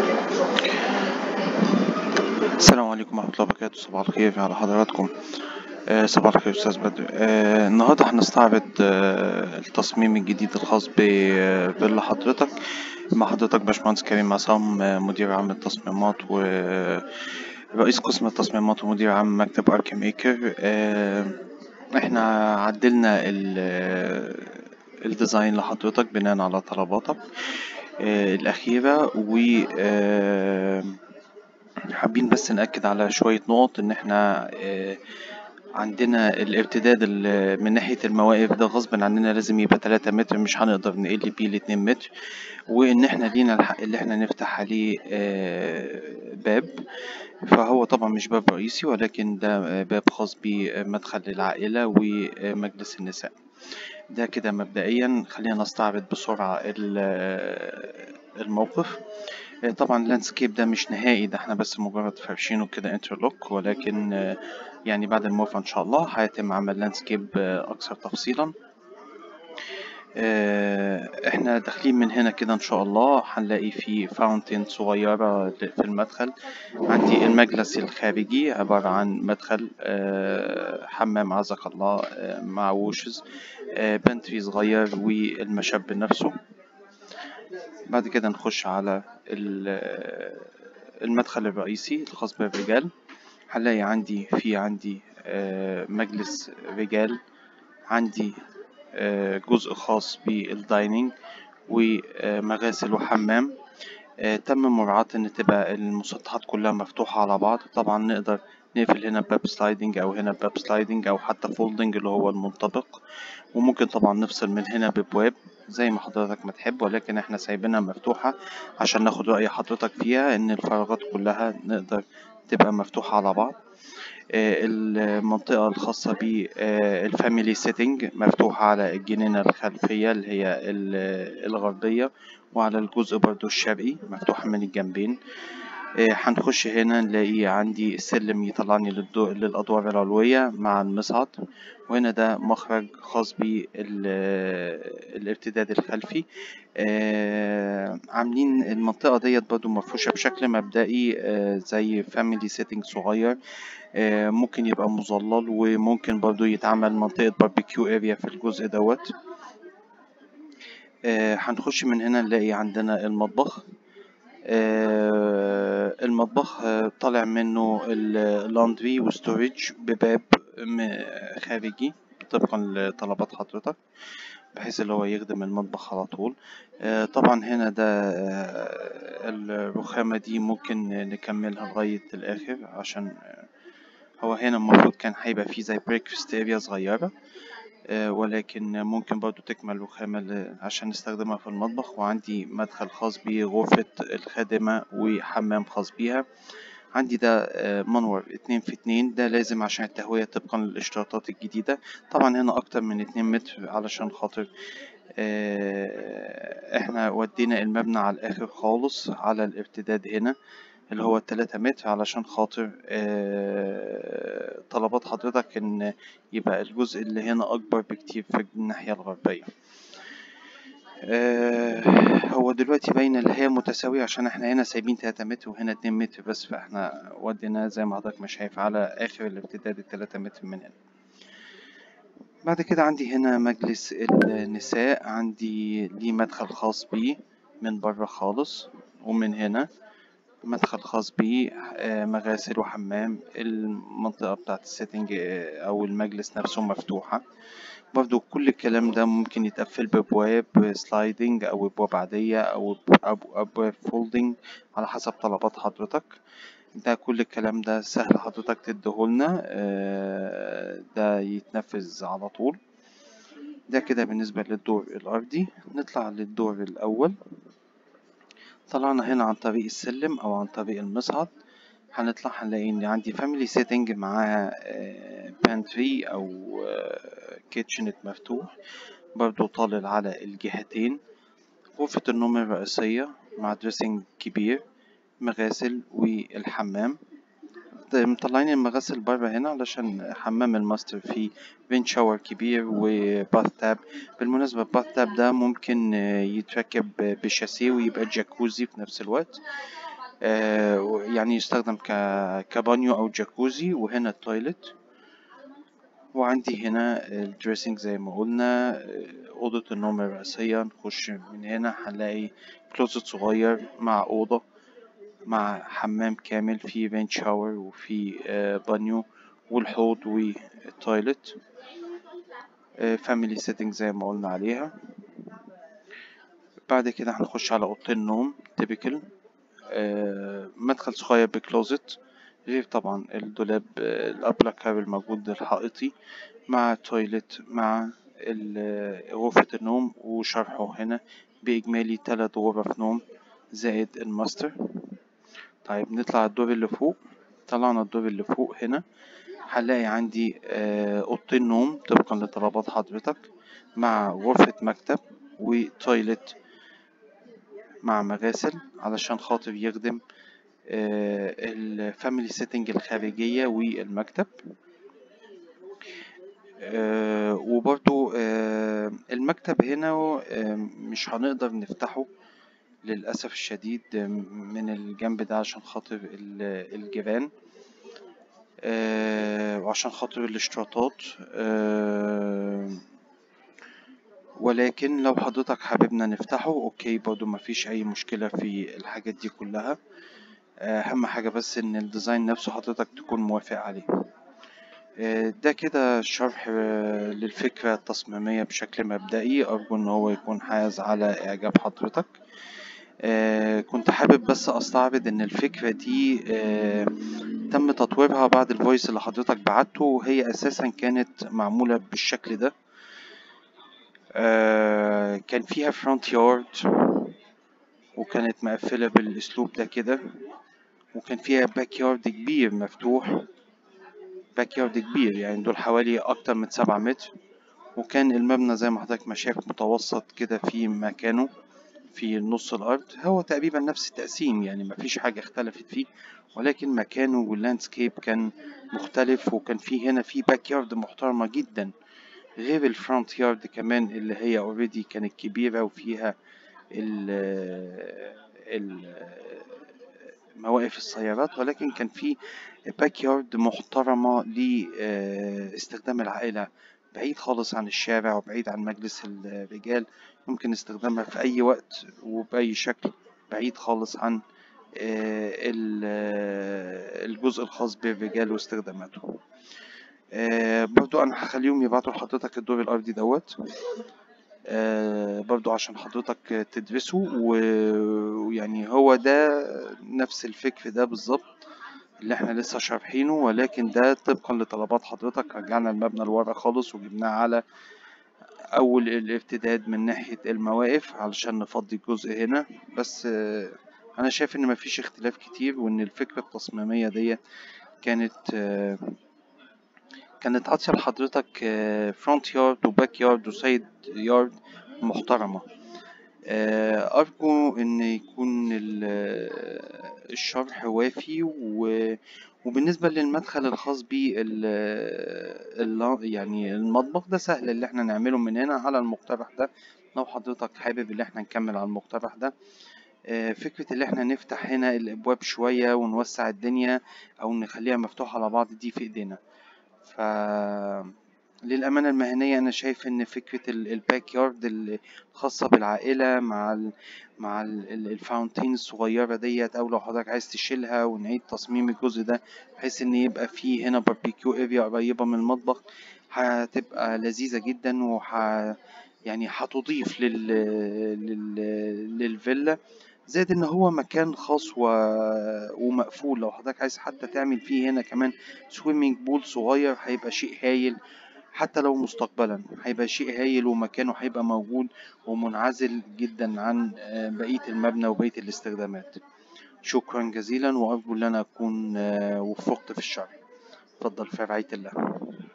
السلام عليكم ورحمة الله وبركاته. صباح الخير على حضراتكم. صباح الخير أستاذ بدر. النهاردة هنستعرض التصميم الجديد الخاص بفيلا حضرتك مع حضرتك باشمهندس كريم عصام، مدير عام التصميمات ورئيس قسم التصميمات ومدير عام مكتب أركي ميكر. احنا عدلنا الديزاين لحضرتك بناء على طلباتك الأخيرة، و حابين بس نأكد على شوية نقط. إن إحنا عندنا الارتداد من ناحية المواقف ده غصب عننا لازم يبقى 3 متر، مش هنقدر نقل بيه ل2 متر، وإن إحنا لينا الحق اللي إحنا نفتح عليه باب. فهو طبعا مش باب رئيسي، ولكن ده باب خاص بمدخل للعائلة ومجلس النساء. ده كده مبدئيا. خلينا نستعرض بسرعة الموقف. طبعا اللاندسكيب ده مش نهائي، ده احنا بس مجرد فرشينه كده انترلوك، ولكن يعني بعد الموافقة ان شاء الله هيتم عمل لاندسكيب اكثر تفصيلا. احنا داخلين من هنا كده ان شاء الله هنلاقي في فاونتين صغيرة في المدخل. عندي المجلس الخارجي عبارة عن مدخل حمام عزك الله مع ووشز، بنتري صغير والمشب نفسه. بعد كده نخش على المدخل الرئيسي الخاص بالرجال. هنلاقي عندي مجلس رجال، عندي جزء خاص بالدايننج ومغاسل وحمام. تم مراعاة ان تبقى المسطحات كلها مفتوحة على بعض. طبعا نقدر نقفل هنا باب سلايدنج او هنا باب سلايدنج او حتى فولدنج اللي هو المنطبق، وممكن طبعا نفصل من هنا ببواب زي ما حضرتك ما تحب، ولكن احنا سايبينها مفتوحة عشان ناخد رأي حضرتك فيها ان الفراغات كلها نقدر تبقى مفتوحة على بعض. المنطقة الخاصة بالفاميلي سيتنج مفتوحة على الجنينة الخلفية اللي هي الغربية، وعلى الجزء برضو الشرقي مفتوحة من الجنبين. هنخش هنا نلاقي عندي السلم يطلعني للأدوار العلوية مع المصعد، وهنا ده مخرج خاص بالارتداد الخلفي. عاملين المنطقة ديت برضو مفروشة بشكل مبدئي زي فاميلي سيتنج صغير، ممكن يبقى مظلل، وممكن برضو يتعمل منطقة باربيكيو اريا في الجزء دوت. هنخش من هنا نلاقي عندنا المطبخ. المطبخ طالع منه اللاندري وستوريج بباب خارجي طبقا لطلبات حضرتك، بحيث اللي هو يخدم المطبخ على طول. طبعا هنا ده الرخامة دي ممكن نكملها لغاية الآخر، عشان هو هنا المفروض كان هيبقى فيه زي بريكفاست اريا صغيرة، ولكن ممكن برضو تكمل رخامة عشان نستخدمها في المطبخ. وعندي مدخل خاص بغرفة الخادمة وحمام خاص بيها. عندي ده منور 2 في 2، ده لازم عشان التهوية طبقا للاشتراطات الجديدة. طبعا هنا أكتر من 2 متر علشان خاطر احنا ودينا المبنى على الآخر خالص على الارتداد هنا اللي هو 3 متر، علشان خاطر طلبات حضرتك ان يبقى الجزء اللي هنا اكبر بكتير في الناحية الغربية. هو دلوقتي باينة اللي هي متساوية عشان احنا هنا سايبين 3 متر وهنا 2 متر بس، فاحنا ودينا زي ما حضرتك ما شايف على اخر الارتداد 3 متر من هنا. بعد كده عندي هنا مجلس النساء، عندي ليه مدخل خاص بيه من بره خالص، ومن هنا مدخل خاص بيه مغاسل وحمام. المنطقة بتاعت السيتنج أو المجلس نفسه مفتوحة برضو. كل الكلام ده ممكن يتقفل بأبواب سلايدنج أو أبواب عادية أو أبواب فولدنج على حسب طلبات حضرتك. ده كل الكلام ده سهل حضرتك تديهولنا، ده يتنفذ على طول. ده كده بالنسبة للدور الأرضي. نطلع للدور الأول. طلعنا هنا عن طريق السلم أو عن طريق المصعد، هنطلع هنلاقي إن عندي فاميلي سيتنج معاها بانتري أو كيتشنت مفتوح برضو طالع على الجهتين. غرفة النوم الرئيسية مع دريسنج كبير، مغاسل والحمام. مطلعين المغاسل برا هنا علشان حمام الماستر فيه رين شاور كبير وباث تاب. بالمناسبة الباث تاب ده ممكن يتركب بشاسيه ويبقى جاكوزي في نفس الوقت. يعني يستخدم كبانيو أو جاكوزي. وهنا التويلت، وعندي هنا الدريسنج زي ما قلنا. أوضة النوم الرئيسية، نخش من هنا هنلاقي كلوزت صغير مع أوضة مع حمام كامل فيه رين شاور وفيه بانيو والحوض والتويلت. فاميلي سيتنج زي ما قلنا عليها. بعد كده هنخش على أوضتين نوم تيبيكال. مدخل صغير بكلوزت، غير طبعا الدولاب الأبلة كابل موجود الحائطي مع تويلت مع غرفة النوم وشرحه هنا بإجمالي 3 غرف نوم زائد الماستر. طيب نطلع الدور اللي فوق. طلعنا الدور اللي فوق هنا هنلاقي عندي أوضتين نوم طبقا لطلبات حضرتك مع غرفة مكتب وتويلت مع مغاسل علشان خاطر يخدم الفاميلي سيتنج الخارجية والمكتب. وبرضو المكتب هنا مش هنقدر نفتحه للأسف الشديد من الجنب ده عشان خاطر الجيران وعشان خاطر الاشتراطات. ولكن لو حضرتك حاببنا نفتحه اوكي برضو مفيش اي مشكلة في الحاجات دي كلها. اهم حاجة بس ان الديزاين نفسه حضرتك تكون موافق عليه. ده كده شرح للفكرة التصميمية بشكل مبدئي، أرجو إن هو يكون حاز على إعجاب حضرتك. كنت حابب بس أستعرض إن الفكرة دي تم تطويرها بعد الفويس اللي حضرتك بعته، وهي أساسا كانت معمولة بالشكل ده. كان فيها فرونت يارد وكانت مقفلة بالأسلوب ده كده، وكان فيها باك يارد كبير مفتوح، باك يارد كبير يعني دول حوالي أكتر من 7 متر. وكان المبنى زي ما حضرتك ما شايف متوسط كده في مكانه في نص الأرض. هو تقريبا نفس التقسيم يعني مفيش حاجة اختلفت فيه، ولكن مكانه واللاندسكيب كان مختلف. وكان فيه هنا في باك يارد محترمة جدا غير الفرونت يارد كمان اللي هي اوريدي كانت كبيرة وفيها مواقف السيارات، ولكن كان في باك يارد محترمة لاستخدام العائلة، بعيد خالص عن الشارع وبعيد عن مجلس الرجال. يمكن استخدامها في أي وقت وبأي شكل، بعيد خالص عن الجزء الخاص بالرجال واستخداماته. برضو أنا هخليهم يبعتوا لحضرتك الدور الأرضي دوت برضو عشان حضرتك تدرسه. ويعني هو ده نفس الفكر ده بالظبط اللي احنا لسه شارحينه، ولكن ده طبقا لطلبات حضرتك رجعنا المبنى لورا خالص وجبناه على اول الارتداد من ناحية المواقف علشان نفضي الجزء هنا بس. انا شايف ان مفيش اختلاف كتير، وان الفكرة التصميمية دي كانت عاطية لحضرتك فرونت يارد وباك يارد وسايد يارد محترمة. أرجو إن يكون الشرح وافي. وبالنسبة للمدخل الخاص يعني المطبخ ده سهل اللي احنا نعمله من هنا على المقترح ده. لو حضرتك حابب اللي احنا نكمل على المقترح ده، فكرة اللي احنا نفتح هنا الأبواب شوية ونوسع الدنيا أو نخليها مفتوحة على بعض دي في إيدينا. للأمانة المهنية أنا شايف إن فكرة الباك يارد الخاصة بالعائلة مع الفاونتين الصغيرة ديت، أو لو حضرتك عايز تشيلها ونعيد تصميم الجزء ده بحيث إن يبقى فيه هنا باربيكيو اريا قريبة من المطبخ، هتبقى لذيذة جدا يعني هتضيف للفيلا. زائد ان هو مكان خاص ومقفول، لو حضرتك عايز حتى تعمل فيه هنا كمان سويمينج بول صغير هيبقى شيء هايل. حتى لو مستقبلا هيبقى شيء هايل ومكانه هيبقى موجود ومنعزل جدا عن بقية المبنى وبقية الاستخدامات. شكرا جزيلا، وأرجو أن أنا أكون وفقت في الشرح. اتفضل في رعاية الله.